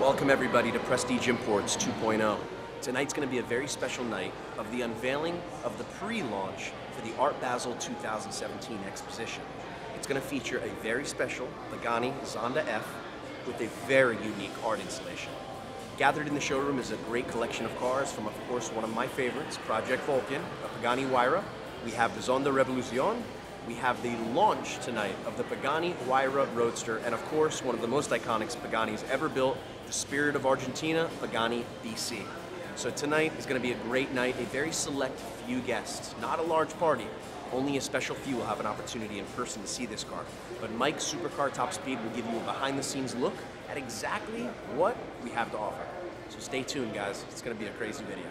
Welcome everybody to Prestige Imports 2.0. Tonight's going to be a very special night of the unveiling of the pre-launch for the Art Basel 2017 exposition. It's going to feature a very special Pagani Zonda F with a very unique art installation. Gathered in the showroom is a great collection of cars from, of course, one of my favorites, Project Vulcan, a Pagani Huayra. We have the Zonda Revolucion. We have the launch tonight of the Pagani Huayra Roadster, and of course, one of the most iconic Paganis ever built, the Spirit of Argentina, Pagani BC. So tonight is going to be a great night, a very select few guests, not a large party. Only a special few will have an opportunity in person to see this car. But Mike Supercar Top Speed will give you a behind-the-scenes look at exactly what we have to offer. So stay tuned, guys. It's going to be a crazy video.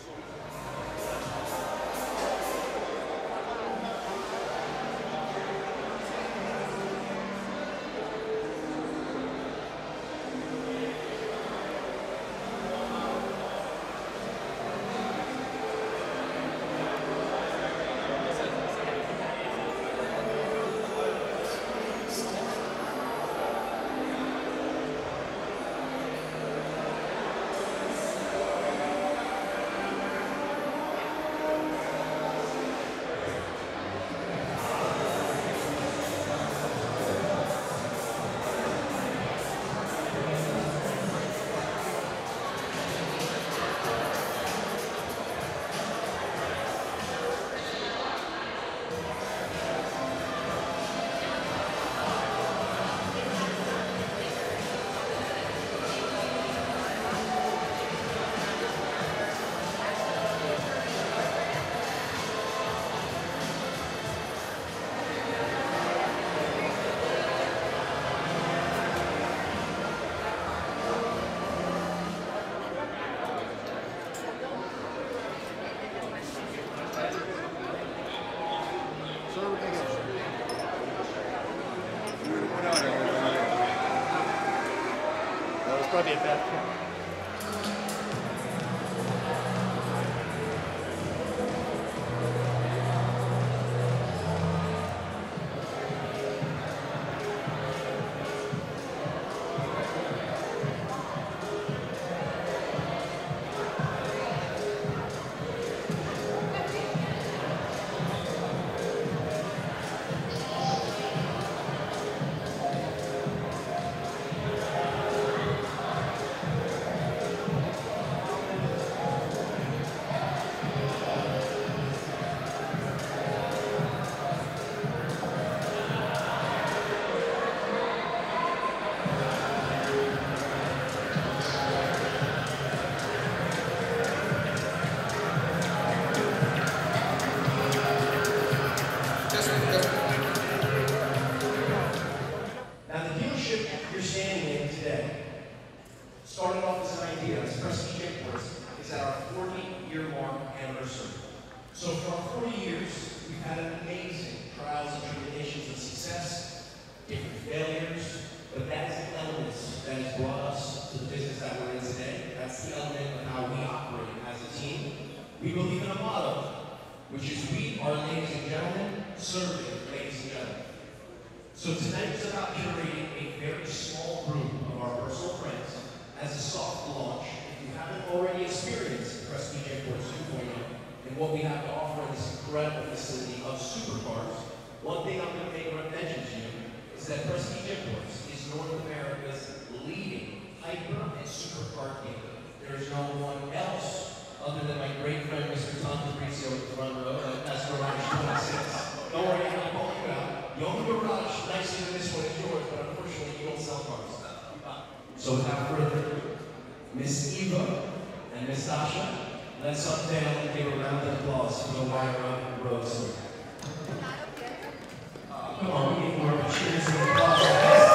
That was probably a bad point. Started off as an idea as Prestige Imports is at our 40-year mark anniversary. So for our 40 years, we've had an amazing trials and tribulations of success, different failures, but that is the elements that has brought us to the business that we're in today. That's the element of how we operate as a team. We believe in a motto, which is we are, ladies and gentlemen, serving ladies and gentlemen. So tonight is about curating a very small group of our personal friends as a soft launch. If you haven't already experienced Prestige Imports 2.0 and what we have to offer in this incredible facility of supercars, one thing I'm going to make mention to you is that Prestige Imports is North America's leading hyper and supercar dealer. There is no one else other than my great friend Mr. Tom Fabrizio in the front row. That's Garage 26. Don't worry, I'm not calling you out. Your own garage nicer than this one is yours, but unfortunately you don't sell cars. So without further ado, Miss Eva and Miss Sasha, let's unveil and give a round of applause for the Huayra Roadster. Come on, we need more cheers and applause.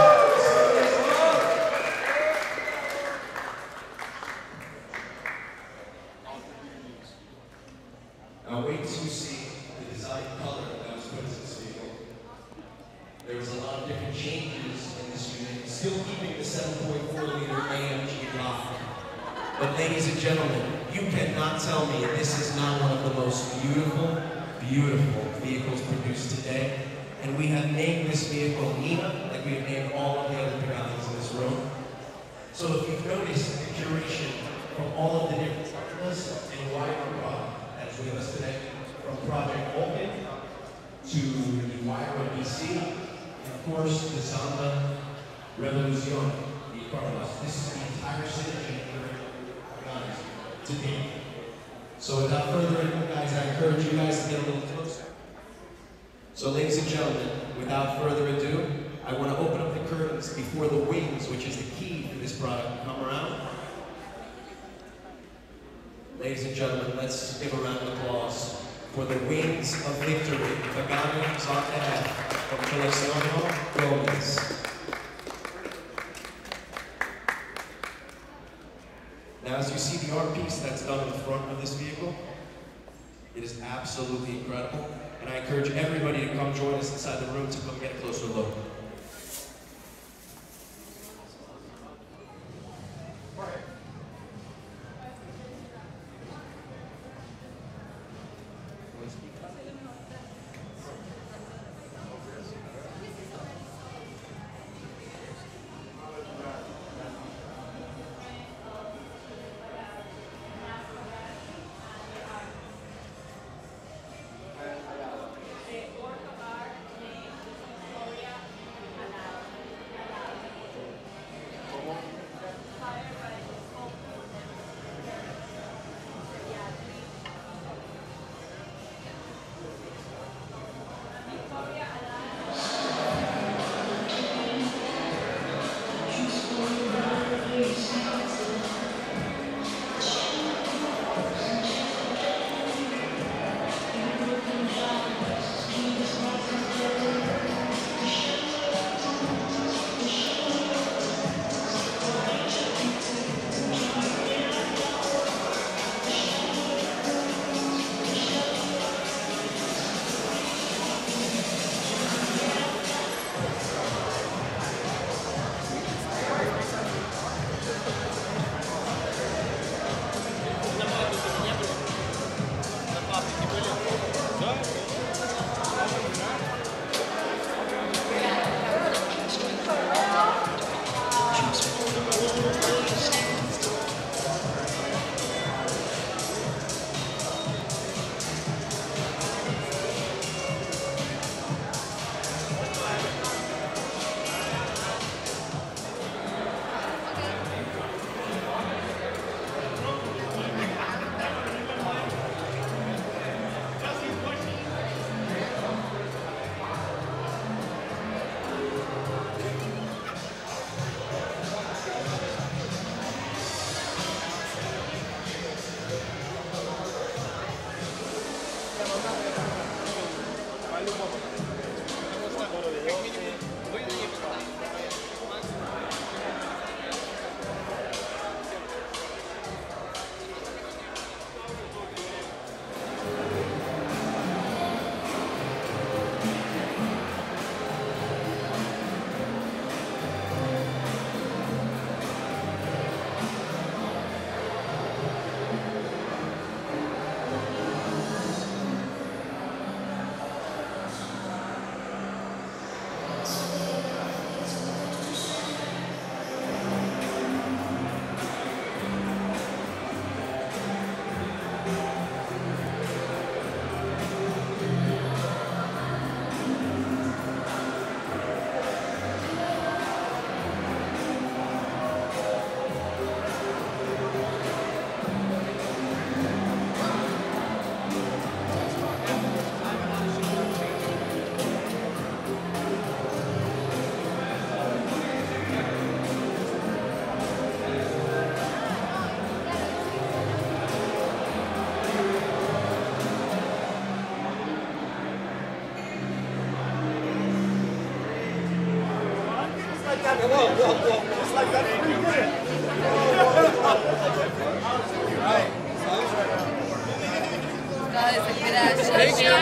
Now wait till you see the design color that was put into this vehicle. There was a lot of different changes in this unit, still keeping the 7.4-liter AMG block. But ladies and gentlemen, you cannot tell me this is not one of the most beautiful, beautiful vehicles produced today. And we have named this vehicle Nina, like we have named all of the other Paganis in this room. So if you've noticed the curation from all of the different formulas and wiring product that's with us today, from Project Vulcan to the Wire BC, and of course the Zamba Revolution, the Carlos. This is the entire synergy guys today. So without further ado, guys, I encourage you guys to get a little closer. So ladies and gentlemen, without further ado, I want to open up the curtains before the wings, which is the key for this product, come around. Ladies and gentlemen, let's give a round of applause for the wings of victory, Pagano Zonta from Colecciono Gomez. Now, as you see the art piece that's done on the front of this vehicle, it is absolutely incredible, and I encourage everybody to come join us inside the room to come get a closer look. It's like that. Thank you.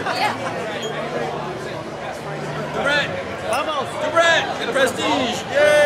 Brett, vamos, to Brett, and Prestige, yay!